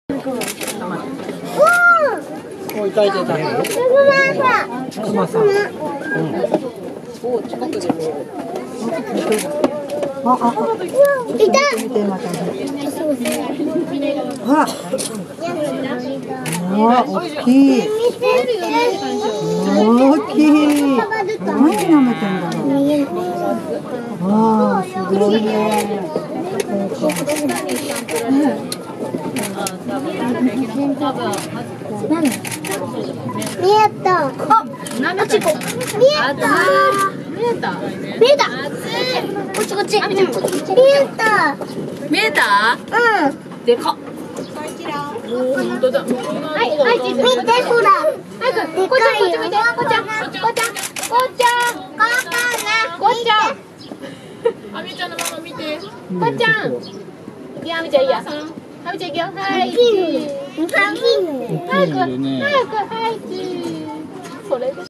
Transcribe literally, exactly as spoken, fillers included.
お、いたいたいた。クマさん。お、近くで見える。あ、あ、いた。見てまたね。ほら。あ、大きい。大きい。何舐めてんだろう。ああ、すごいね。見えた。あ、あっちこ。見えた。見えた。見えた。こっちこっち。見えた。 見えた？ うん。 でかっ。本当だ。はい、はい、 見てほら。 はい、こっちこっち見て。こっちゃん、こっちゃん、こっちゃん、こっちゃん。こっちゃん。あみちゃんのママ見て。こっちゃん。いや、あみちゃんいいや。あみちゃんいくよ。はい。早く、早く、早く、早く。それで。